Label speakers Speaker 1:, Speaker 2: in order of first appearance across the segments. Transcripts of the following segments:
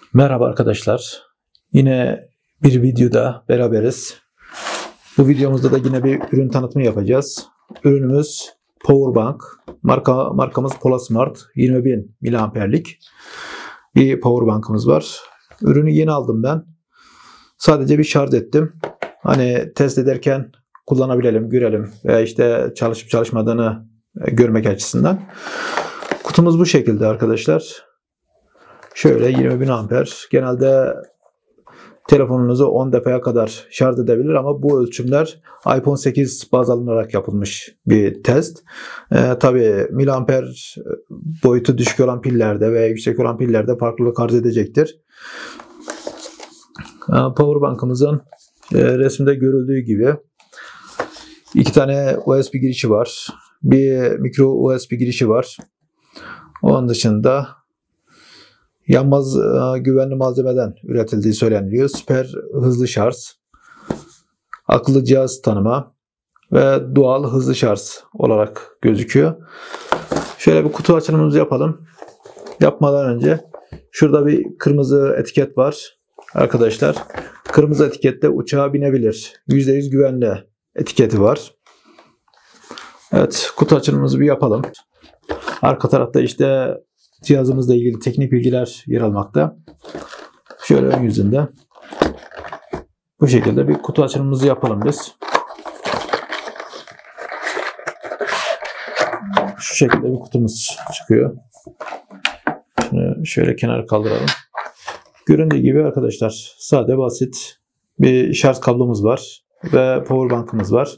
Speaker 1: Merhaba arkadaşlar. Yine bir videoda beraberiz. Bu videomuzda da yine bir ürün tanıtımı yapacağız. Ürünümüz Powerbank. Markamız Polasmart 20.000 miliamperlik bir powerbankımız var. Ürünü yeni aldım ben. Sadece bir şarj ettim. Hani test ederken kullanabilelim, görelim veya işte çalışıp çalışmadığını görmek açısından. Kutumuz bu şekilde arkadaşlar. Şöyle 20.000 amper. Genelde telefonunuzu 10 depoya kadar şarj edebilir ama bu ölçümler iPhone 8 baz alınarak yapılmış bir test. Tabii miliamper boyutu düşük olan pillerde veya yüksek olan pillerde farklılık arz edecektir. Powerbank'ımızın resimde görüldüğü gibi iki tane USB girişi var. Bir micro USB girişi var. Onun dışında yanmaz güvenli malzemeden üretildiği söyleniliyor. Süper hızlı şarj, akıllı cihaz tanıma ve doğal hızlı şarj olarak gözüküyor. Şöyle bir kutu açılımımızı yapalım. Yapmadan önce şurada bir kırmızı etiket var arkadaşlar. Kırmızı etikette uçağa binebilir. %100 güvenli etiketi var. Evet, kutu açılımımızı bir yapalım. Arka tarafta işte cihazımızla ilgili teknik bilgiler yer almakta. Şöyle ön yüzünde. Bu şekilde bir kutu açılımımızı yapalım biz. Şu şekilde bir kutumuz çıkıyor. Şunu şöyle kenara kaldıralım. Göründüğü gibi arkadaşlar sade basit bir şarj kablomuz var ve powerbank'ımız var.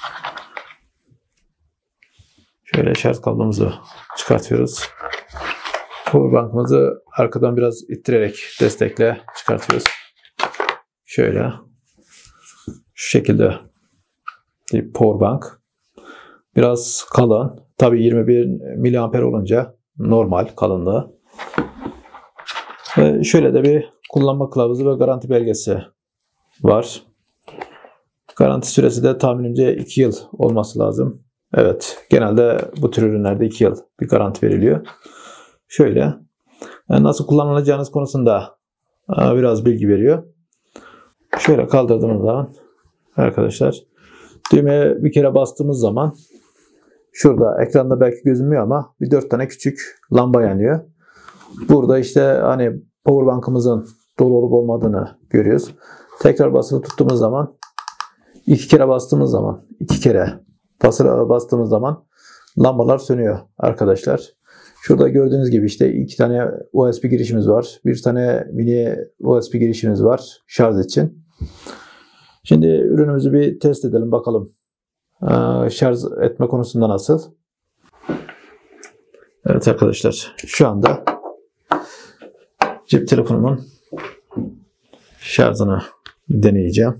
Speaker 1: Şöyle şarj kablomuzu çıkartıyoruz. Powerbank'ımızı arkadan biraz ittirerek destekle çıkartıyoruz. Şöyle. Şu şekilde bir powerbank. Biraz kalın. Tabii 21 miliamper olunca normal kalınlığı. Ve şöyle de bir kullanma kılavuzu ve garanti belgesi var. Garanti süresi de tahminimce 2 yıl olması lazım. Evet. Genelde bu tür ürünlerde 2 yıl bir garanti veriliyor. Şöyle nasıl kullanılacağınız konusunda biraz bilgi veriyor. Şöyle kaldırdığımız zaman arkadaşlar düğmeye bir kere bastığımız zaman şurada ekranda belki gözünmüyor ama bir 4 tane küçük lamba yanıyor. Burada işte hani powerbank'ımızın dolu olup olmadığını görüyoruz. Tekrar basılı tuttuğumuz zaman iki kere bastığımız zaman lambalar sönüyor arkadaşlar. Şurada gördüğünüz gibi işte iki tane USB girişimiz var. Bir tane mini USB girişimiz var şarj için. Şimdi ürünümüzü bir test edelim bakalım. Şarj etme konusunda nasıl? Evet arkadaşlar şu anda cep telefonumun şarjını deneyeceğim.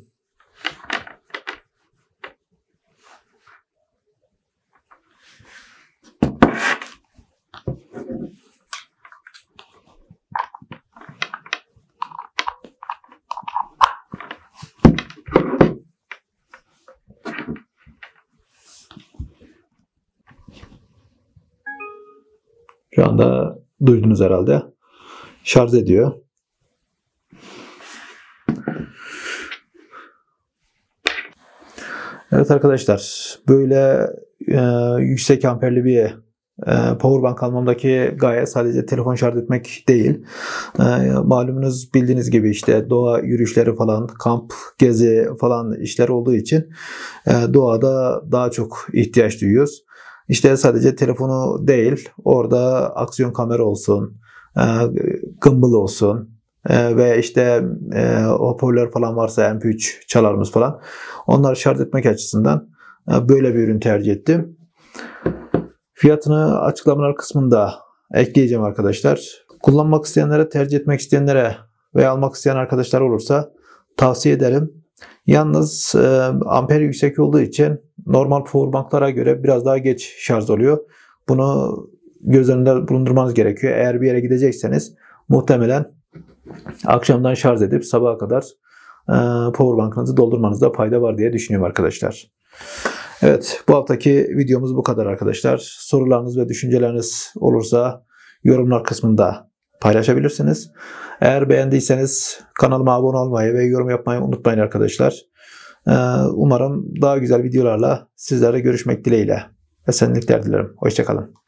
Speaker 1: Şu anda duydunuz herhalde. Şarj ediyor. Evet arkadaşlar, böyle yüksek amperli bir powerbank almamdaki gaye sadece telefon şarj etmek değil. Malumunuz bildiğiniz gibi işte doğa yürüyüşleri falan, kamp, gezi falan işler olduğu için doğada daha çok ihtiyaç duyuyoruz. İşte sadece telefonu değil, orada aksiyon kamera olsun, gimbal olsun ve işte hoparlör falan varsa MP3 çalarımız falan. Onları şarj etmek açısından böyle bir ürün tercih ettim. Fiyatını açıklamalar kısmında ekleyeceğim arkadaşlar. Kullanmak isteyenlere, tercih etmek isteyenlere veya almak isteyen arkadaşlar olursa tavsiye ederim. Yalnız amper yüksek olduğu için normal powerbanklara göre biraz daha geç şarj oluyor. Bunu göz önünde bulundurmanız gerekiyor. Eğer bir yere gidecekseniz muhtemelen akşamdan şarj edip sabaha kadar powerbankınızı doldurmanızda fayda var diye düşünüyorum arkadaşlar. Evet, bu haftaki videomuz bu kadar arkadaşlar. Sorularınız ve düşünceleriniz olursa yorumlar kısmında paylaşabilirsiniz. Eğer beğendiyseniz kanalıma abone olmayı ve yorum yapmayı unutmayın arkadaşlar. Umarım daha güzel videolarla sizlerle görüşmek dileğiyle. Esenlikler dilerim. Hoşça kalın.